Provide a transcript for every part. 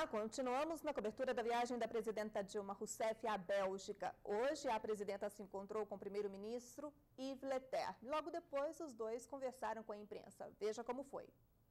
Olá, continuamos na cobertura da viagem da presidenta Dilma Rousseff à Bélgica. Hoje, a presidenta se encontrou com o primeiro-ministro Yves Leterme. Logo depois, os dois conversaram com a imprensa. Veja como foi.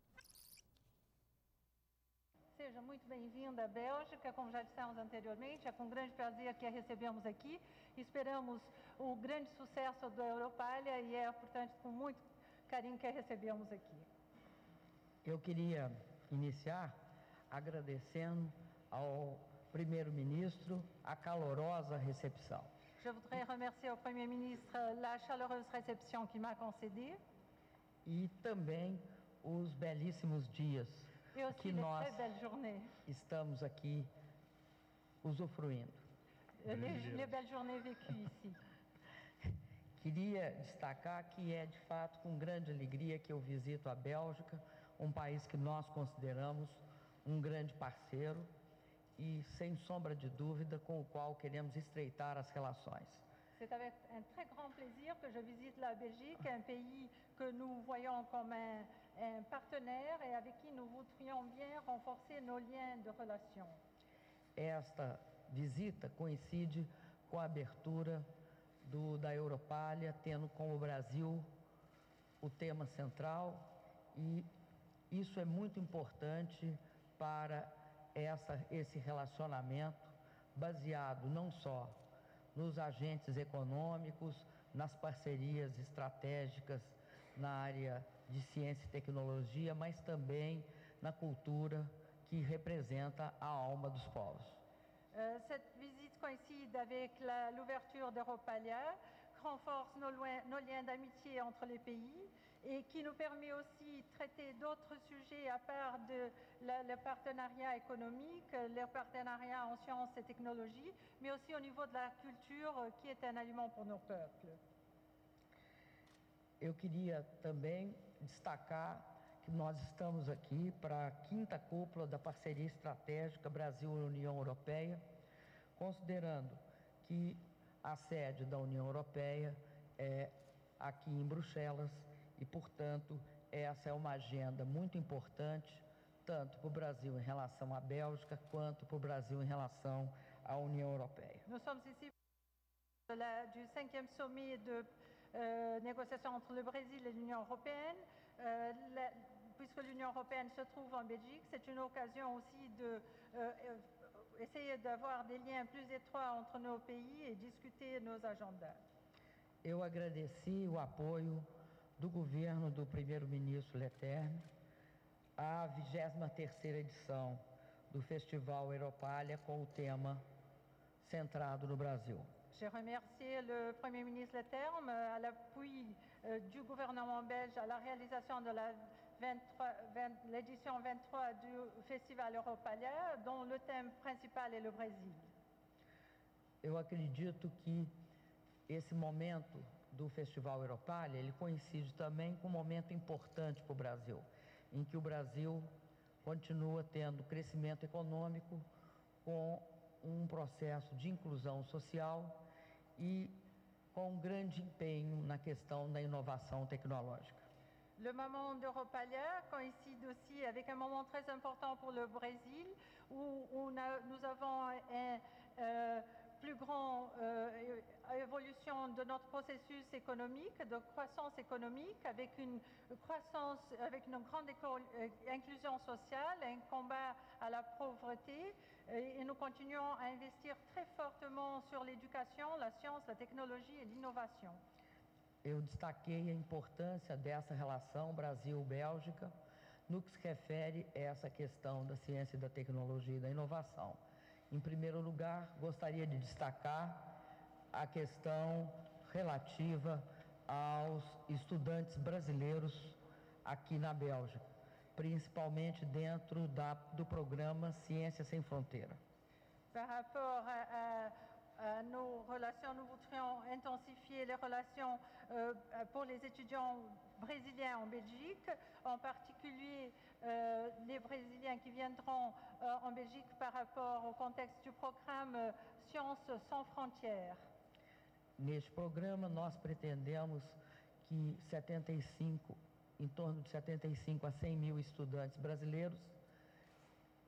Seja muito bem-vinda à Bélgica, como já dissemos anteriormente, é com grande prazer que a recebemos aqui. Esperamos o grande sucesso da Europalha e é, portanto, com muito carinho que a recebemos aqui. Eu queria iniciar agradecendo ao primeiro-ministro a calorosa recepção. Je voudrais remercier au Premier ministre la chaleureuse réception qu'il m'a concédée. E também os belíssimos dias que nós estamos aqui usufruindo. Les belles journées vécues ici. Queria destacar que é de fato com grande alegria que eu visito a Bélgica, um país que nós consideramos um grande parceiro e, sem sombra de dúvida, com o qual queremos estreitar as relações. C'est avec un très grand plaisir que je visite la Belgique, un pays que nous voyons comme un partenaire et avec qui nous voudrions bien renforcer nos liens de relation. Esta visita coincide com a abertura da Europalha, tendo como Brasil o tema central, e isso é muito importante para esse relacionamento baseado não só nos agentes econômicos, nas parcerias estratégicas na área de ciência e tecnologia, mas também na cultura que representa a alma dos povos. Cette visite coïncide avec l'ouverture d'Europalia, renforce nos liens d'amitié entre les pays et qui nous permet aussi de traiter d'autres sujets à part le partenariat économique, le partenariat en sciences et technologies, mais aussi au niveau de la culture qui est un aliment pour nos peuples. Eu queria também destacar que nós estamos aqui para a 5ª cúpula da parceria estratégica Brasil-União Europeia, considerando que a sede da União Europeia é aqui em Bruxelas e, portanto, essa é uma agenda muito importante, tanto para o Brasil em relação à Bélgica, quanto para o Brasil em relação à União Europeia. Nós somos ici du 5e sommet de négociation entre le Brésil et l'Union européenne. Puisque l'Union européenne se trouve en Belgique, c'est une occasion aussi de essayer d'avoir des liens plus étroits entre nos pays et discuter nos agendas. Eu agradeci o apoio do governo do primeiro-ministro Leterme à 23ª edição do Festival Europalha com o tema centrado no Brasil. J'ai remercié le Premier ministre Leterme à l'appui du gouvernement belge à la réalisation de l'édition 23 du Festival Europalia, dont le thème principal est le Brésil. Eu acredito que esse momento do Festival Europalia, ele coincide também com um momento importante para o Brasil, em que o Brasil continua tendo crescimento econômico com um processo de inclusão social e com um grande empenho na questão da inovação tecnológica. Le moment d'Europalia coïncide aussi avec un moment très important pour le Brésil, où nous avons une plus grande évolution de notre processus économique, de croissance économique, avec une croissance, avec une grande inclusion sociale, un combat à la pauvreté, et nous continuons à investir très fortement sur l'éducation, la science, la technologie et l'innovation. Eu destaquei a importância dessa relação Brasil-Bélgica no que se refere a essa questão da ciência, da tecnologia e da inovação. Em primeiro lugar, gostaria de destacar a questão relativa aos estudantes brasileiros aqui na Bélgica, principalmente dentro do programa Ciência Sem Fronteira. Par rapport à nos relations, nous voudrions intensifier les relations pour les étudiants brésiliens en Belgique, en particulier les Brésiliens qui viendront en Belgique par rapport au contexte du programme Sciences Sans Frontières. Neste programa, nós pretendemos que em torno de 75 a 100 mil estudantes brasileiros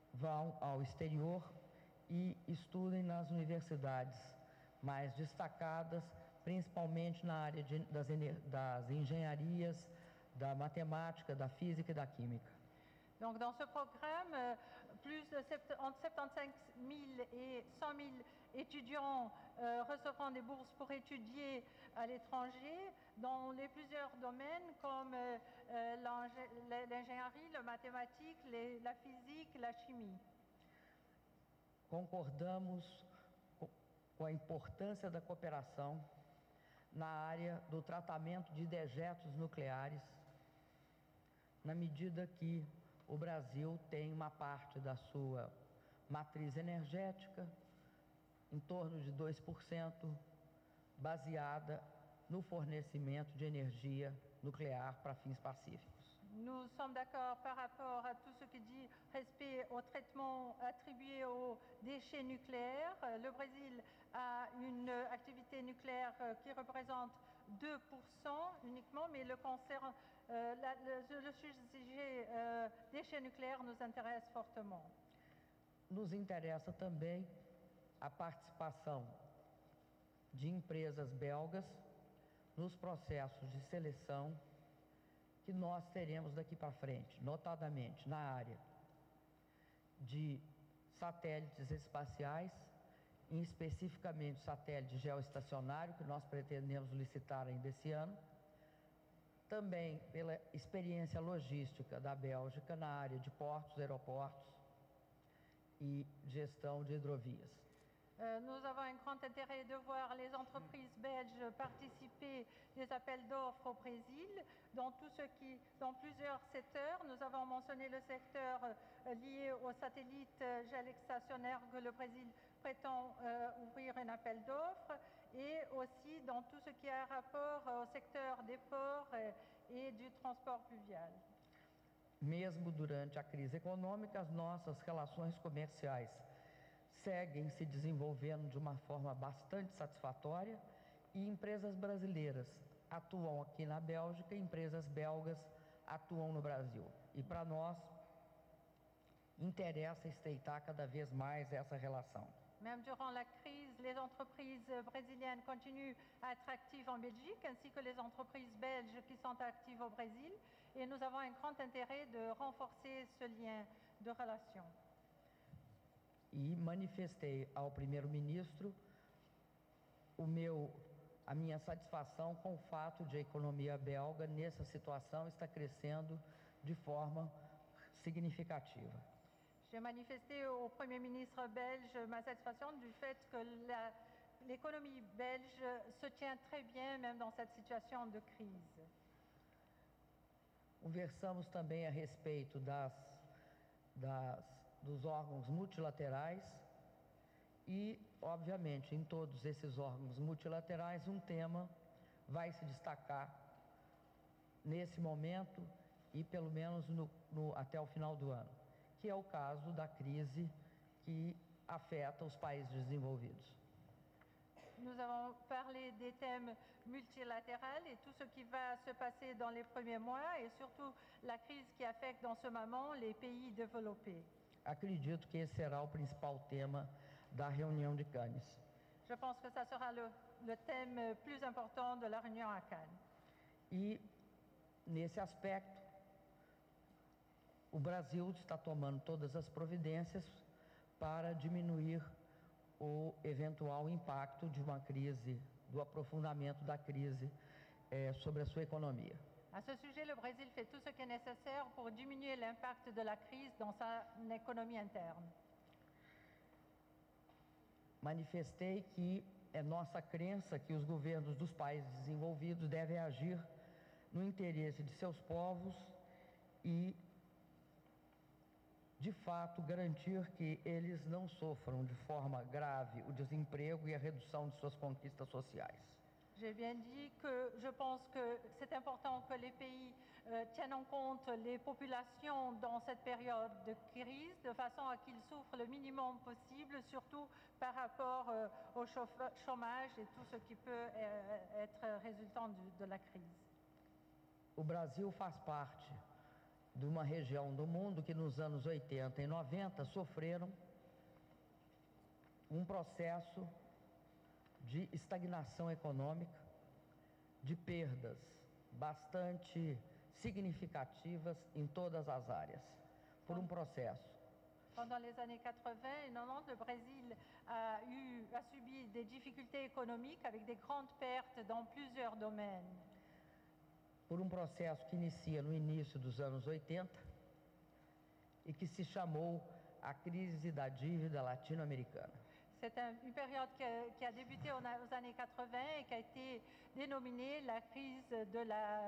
vão ao exterior e estudem nas universidades mais destacadas, principalmente na área das engenharias, da matemática, da física e da química. Donc dans ce programme, entre 75 000 et 100 000 étudiants recevront des bourses pour étudier à l'étranger dans plusieurs domaines comme l'ingénierie, la mathématique, la physique, la chimie. Concordamos com a importância da cooperação na área do tratamento de dejetos nucleares, na medida que o Brasil tem uma parte da sua matriz energética, em torno de 2%, baseada no fornecimento de energia nuclear para fins pacíficos. Nous sommes d'accord par rapport à tout ce qui dit respect au traitement attribué aux déchets nucléaires. Le Brésil a une activité nucléaire qui représente 2% uniquement, mais le sujet déchets nucléaires nous intéresse fortement. Nos interessa também a participação de empresas belgas nos processos de seleção que nós teremos daqui para frente, notadamente na área de satélites espaciais, e especificamente satélite geoestacionário, que nós pretendemos licitar ainda esse ano, também pela experiência logística da Bélgica na área de portos, aeroportos e gestão de hidrovias. Nous avons un grand intérêt de voir les entreprises belges participer des appels d'offres au Brésil dans plusieurs secteurs. Nous avons mentionné le secteur lié aux satellites géostationnaires que le Brésil prétend ouvrir un appel d'offres, et aussi dans tout ce qui a rapport au secteur des ports et du transport fluvial. Mesmo durante a crise econômica, as nossas relações comerciais seguem se desenvolvendo de uma forma bastante satisfatória, e empresas brasileiras atuam aqui na Bélgica e empresas belgas atuam no Brasil. E para nós interessa estreitar cada vez mais essa relação. Même durant la crise, les entreprises brésiliennes continuent à être actives en Belgique, ainsi que les entreprises belges qui sont actives au Brésil, et nous avons un grand intérêt de renforcer ce lien de relation. E manifestei ao primeiro-ministro a minha satisfação com o fato de a economia belga, nessa situação, está crescendo de forma significativa. J'ai manifesté au Premier ministre belge ma satisfaction du fait que l'économie belge se tient très bien, même dans cette situation de crise. Conversamos também a respeito dos órgãos multilaterais e, obviamente, em todos esses órgãos multilaterais, um tema vai se destacar nesse momento e pelo menos até o final do ano, que é o caso da crise que afeta os países desenvolvidos. Nous avons parlé des thèmes multilatéraux et tout ce qui va se passer dans les premiers mois, et surtout la crise qui affecte dans ce moment les pays développés. Acredito que esse será o principal tema da reunião de Cannes. Je pense que ça sera le thème plus important de la réunion à Cannes. E, nesse aspecto, o Brasil está tomando todas as providências para diminuir o eventual impacto de uma crise, do aprofundamento da crise sobre a sua economia. À ce sujet, le Brésil fait tout ce qui est nécessaire pour diminuer l'impact de la crise dans sa économie interne. Manifestei que é nossa crença que os governos dos países desenvolvidos devem agir no interesse de seus povos e, de fato, garantir que eles não sofram de forma grave o desemprego e a redução de suas conquistas sociais. J'ai bien dit que je pense que c'est important que les pays tiennent en compte les populations dans cette période de crise, de façon à qu'ils souffrent le minimum possible, surtout par rapport au chômage et tout ce qui peut être résultant de la crise. O Brasil faz parte de uma região do mundo que nos anos 80 e 90 sofreram um processo de estagnação econômica, de perdas bastante significativas em todas as áreas, por um processo. Pendant les années 80 et 90, le Brésil a subi des difficultés économiques avec des grandes pertes dans plusieurs domaines. Por um processo que inicia no início dos anos 80 e que se chamou a crise da dívida latino-americana. C'est une période qui a débuté aux années 80 et qui a été dénominée la crise de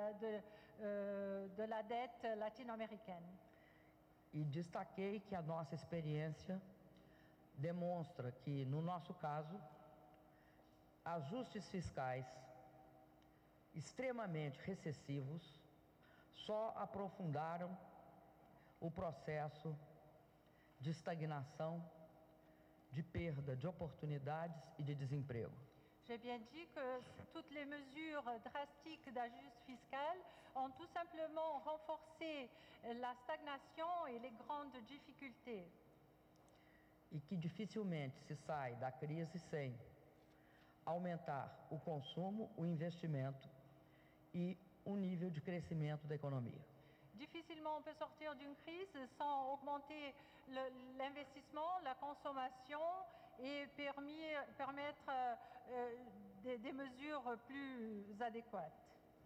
la dette latino-américaine. E destaquei que a nossa experiência demonstra que, no nosso caso, ajustes fiscais extremamente recessivos só aprofundaram o processo de estagnação, de perda de oportunidades e de desemprego. J'ai bien dit que toutes les mesures drastiques d'ajuste fiscal ont tout simplement renforcé la stagnation et les grandes difficultés. E que dificilmente se sai da crise sem aumentar o consumo, o investimento e o nível de crescimento da economia. Difficilement on peut sortir d'une crise sans augmenter l'investissement, la consommation et permettre des mesures plus adéquates.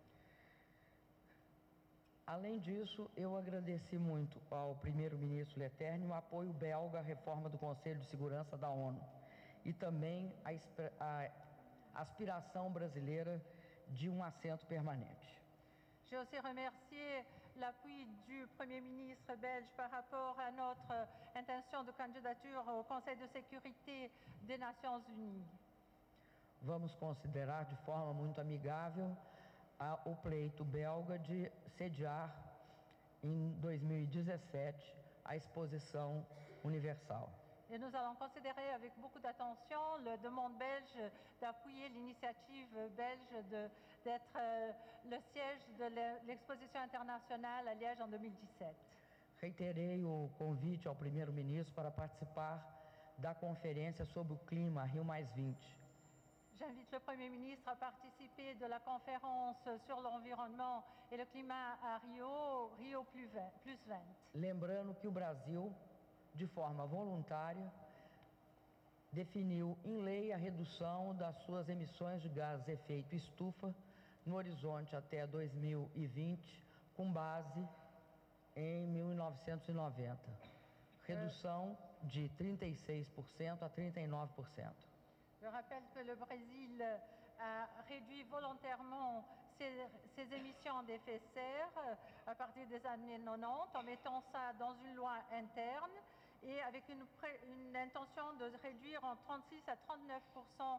Além disso, eu agradeci muito ao primeiro-ministro Leterme o apoio belga à reforma do Conselho de Segurança da ONU e também a aspiração brasileira de um assento permanente. J'ai aussi remercié l'appui du Premier ministre belge par rapport à notre intention de candidature au Conseil de sécurité des Nations Unies. Vamos considerar de forma muito amigável o pleito belga de sediar em 2017 a exposição universal. Et nous allons considérer avec beaucoup d'attention la demande belge d'appuyer l'initiative belge d'être le siège de l'exposition internationale à Liège en 2017. Reiterei o convite ao primeiro-ministro para participar da conferência sobre o clima Rio+20. J'invite le Premier ministre à participer de la conférence sur l'environnement et le climat à Rio plus 20. Lembrando que o Brasil, de forma voluntária, definiu em lei a redução das suas emissões de gases de efeito estufa no horizonte até 2020, com base em 1990. Redução de 36% a 39%. Je rappelle que le Brésil a réduit volontairement ses émissions d'effet de serre à partir des années 90 en mettant ça dans une loi interne et avec une intention de réduire en 36 à 39%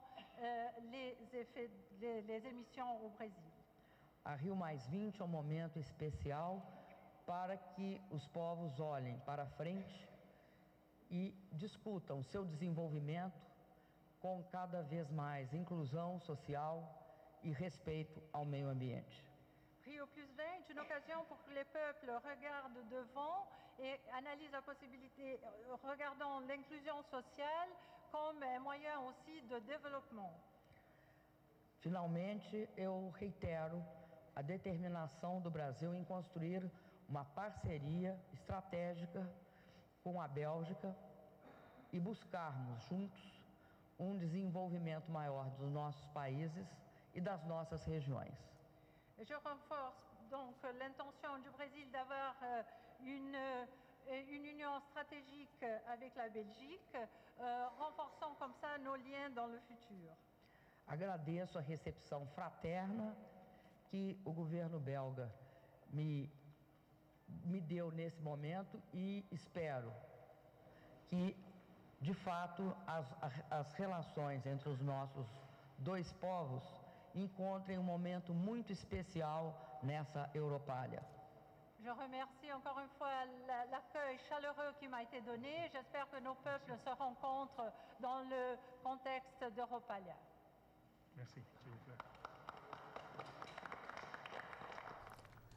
les émissions au Brésil. A Rio+20 é um momento especial para que os povos olhem para frente e discutam seu desenvolvimento com cada vez mais inclusão social e respeito ao meio ambiente. Rio plus 20, une occasion pour que les peuples regardent devant et analysent la possibilité, regardant l'inclusion sociale comme un moyen aussi de développement. Finalmente, eu reitero a determinação do Brasil em construir uma parceria estratégica com a Bélgica e buscarmos juntos um desenvolvimento maior dos nossos países e das nossas regiões. Je renforce donc l'intention du Brésil d'avoir une union stratégique avec la Belgique, renforçant comme ça nos liens dans le futur. Agradeço a recepção fraterna que o governo belga me deu nesse momento e espero que, de fato, as relações entre os nossos dois povos encontrem um momento muito especial nessa Europalha. Je remercie encore une fois l'accueil chaleureux qui m'a été donné. J'espère que nos peuples se rencontrent dans le contexte d'Europalia. Merci, s'il vous plaît.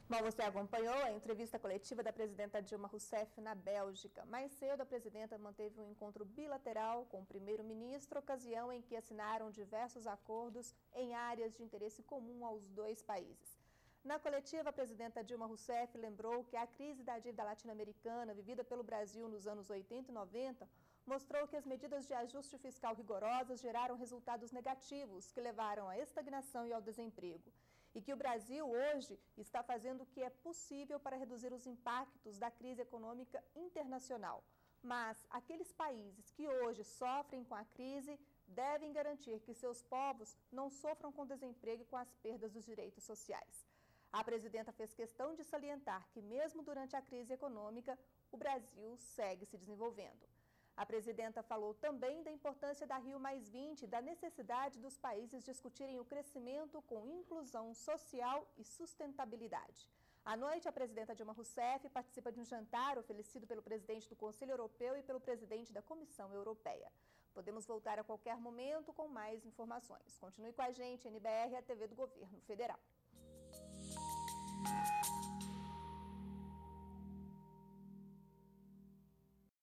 Bom, você acompanhou a entrevista coletiva da presidenta Dilma Rousseff na Bélgica. Mais cedo, a presidenta manteve um encontro bilateral com o primeiro-ministro, ocasião em que assinaram diversos acordos em áreas de interesse comum aos dois países. Na coletiva, a presidenta Dilma Rousseff lembrou que a crise da dívida latino-americana vivida pelo Brasil nos anos 80 e 90 mostrou que as medidas de ajuste fiscal rigorosas geraram resultados negativos que levaram à estagnação e ao desemprego. E que o Brasil hoje está fazendo o que é possível para reduzir os impactos da crise econômica internacional. Mas aqueles países que hoje sofrem com a crise devem garantir que seus povos não sofram com desemprego e com as perdas dos direitos sociais. A presidenta fez questão de salientar que, mesmo durante a crise econômica, o Brasil segue se desenvolvendo. A presidenta falou também da importância da Rio+20 e da necessidade dos países discutirem o crescimento com inclusão social e sustentabilidade. À noite, a presidenta Dilma Rousseff participa de um jantar oferecido pelo presidente do Conselho Europeu e pelo presidente da Comissão Europeia. Podemos voltar a qualquer momento com mais informações. Continue com a gente, NBR, a TV do Governo Federal.